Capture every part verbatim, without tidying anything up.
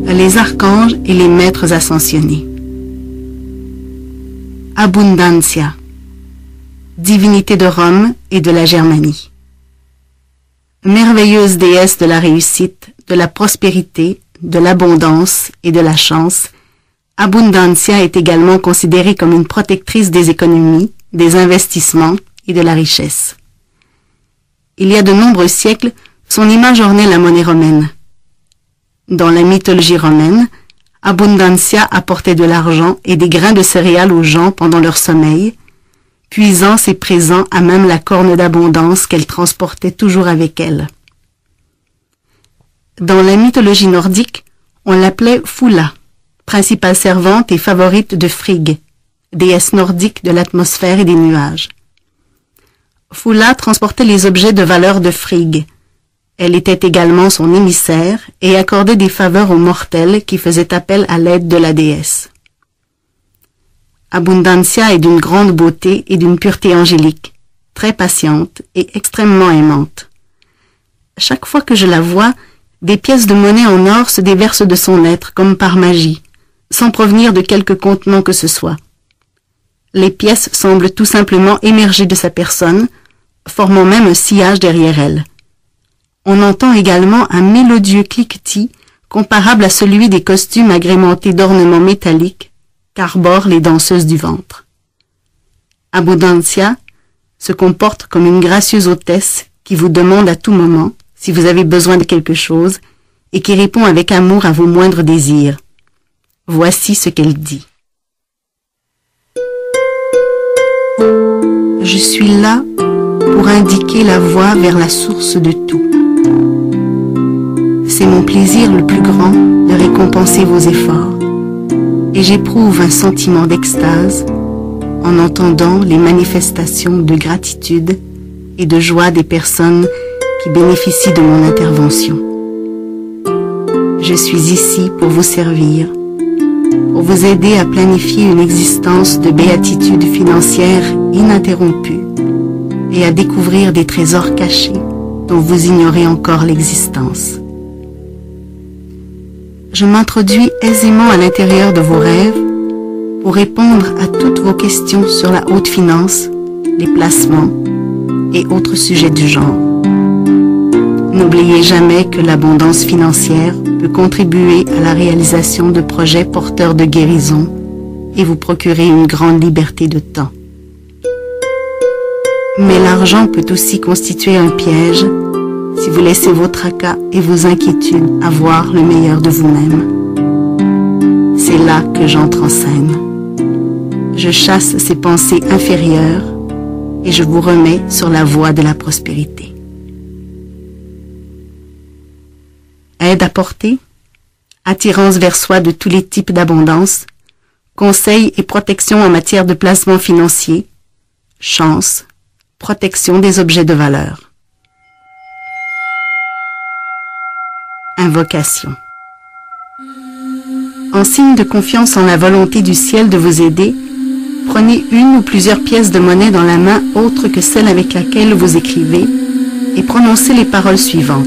les archanges et les maîtres ascensionnés. Abundancia, divinité de Rome et de la Germanie. Merveilleuse déesse de la réussite, de la prospérité, de l'abondance et de la chance, Abundancia est également considérée comme une protectrice des économies, des investissements et de la richesse. Il y a de nombreux siècles, son image ornait la monnaie romaine. Dans la mythologie romaine, Abundancia apportait de l'argent et des grains de céréales aux gens pendant leur sommeil, puisant ses présents à même la corne d'abondance qu'elle transportait toujours avec elle. Dans la mythologie nordique, on l'appelait Fula, principale servante et favorite de Frigg, déesse nordique de l'atmosphère et des nuages. Fula transportait les objets de valeur de Frigg. Elle était également son émissaire et accordait des faveurs aux mortels qui faisaient appel à l'aide de la déesse. Abundancia est d'une grande beauté et d'une pureté angélique, très patiente et extrêmement aimante. Chaque fois que je la vois, des pièces de monnaie en or se déversent de son être comme par magie, sans provenir de quelque contenant que ce soit. Les pièces semblent tout simplement émerger de sa personne, formant même un sillage derrière elle. On entend également un mélodieux cliquetis comparable à celui des costumes agrémentés d'ornements métalliques qu'arborent les danseuses du ventre. Abundancia se comporte comme une gracieuse hôtesse qui vous demande à tout moment si vous avez besoin de quelque chose et qui répond avec amour à vos moindres désirs. Voici ce qu'elle dit. Je suis là pour indiquer la voie vers la source de tout. C'est mon plaisir le plus grand de récompenser vos efforts, et j'éprouve un sentiment d'extase en entendant les manifestations de gratitude et de joie des personnes qui bénéficient de mon intervention. Je suis ici pour vous servir, pour vous aider à planifier une existence de béatitude financière ininterrompue et à découvrir des trésors cachés dont vous ignorez encore l'existence. Je m'introduis aisément à l'intérieur de vos rêves pour répondre à toutes vos questions sur la haute finance, les placements et autres sujets du genre. N'oubliez jamais que l'abondance financière peut contribuer à la réalisation de projets porteurs de guérison et vous procurer une grande liberté de temps. Mais l'argent peut aussi constituer un piège si vous laissez vos tracas et vos inquiétudes avoir le meilleur de vous-même. C'est là que j'entre en scène. Je chasse ces pensées inférieures et je vous remets sur la voie de la prospérité. Aide apportée, attirance vers soi de tous les types d'abondance, conseils et protection en matière de placement financier, chance, protection des objets de valeur. Invocation. En signe de confiance en la volonté du ciel de vous aider, prenez une ou plusieurs pièces de monnaie dans la main autre que celle avec laquelle vous écrivez et prononcez les paroles suivantes.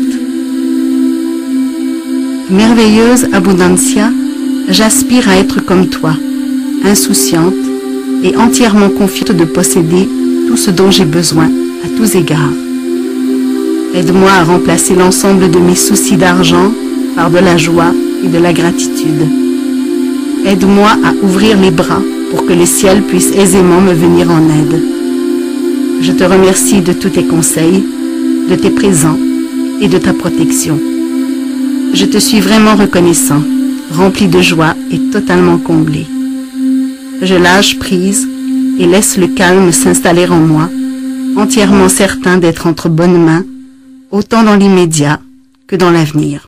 Merveilleuse Abundancia, j'aspire à être comme toi, insouciante et entièrement confiante de posséder tout ce dont j'ai besoin à tous égards. Aide-moi à remplacer l'ensemble de mes soucis d'argent par de la joie et de la gratitude. Aide-moi à ouvrir les bras pour que le ciel puisse aisément me venir en aide. Je te remercie de tous tes conseils, de tes présents et de ta protection. Je te suis vraiment reconnaissant, rempli de joie et totalement comblé. Je lâche prise et laisse le calme s'installer en moi, entièrement certain d'être entre bonnes mains, autant dans l'immédiat que dans l'avenir.